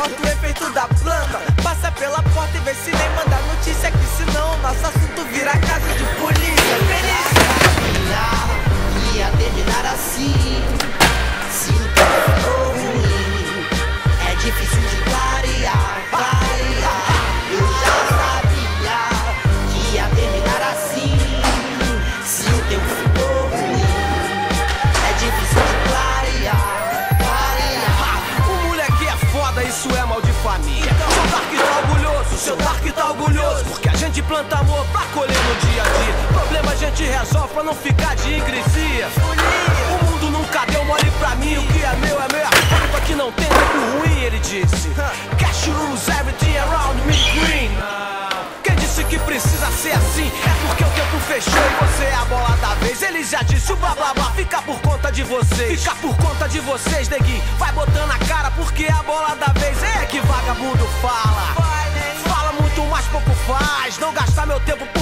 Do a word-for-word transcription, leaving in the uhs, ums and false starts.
mostra o efeito da planta. Passa pela porta e vê se nem manda notícia, que senão nosso assunto vira caso de polícia. Perícia! Ia terminar assim. Se o tempo for ruim, é difícil de clarear, clarear. Eu já sabia que ia terminar assim. Se o tempo for ruim, é difícil de clarear, clarear. O moleque é foda, isso é mal de família. Seu Dark tá orgulhoso, seu Dark tá orgulhoso, porque a gente planta amor pra colher no dia a dia. Problema a gente resolve pra não ficar de ingresia. O mundo nunca deu mole pra mim, o que é meu é meu. Culpa que não tem tempo ruim, ele disse. Cash rules everything around me green. Quem disse que precisa ser assim? É porque o tempo fechou e você é a bola da vez. Ele já disse o blá blá blá, fica por conta de vocês. Fica por conta de vocês, neguinho. Vai botando a cara porque é a bola da vez. É que vagabundo fala. Fala muito, mas pouco faz. Não gastar meu tempo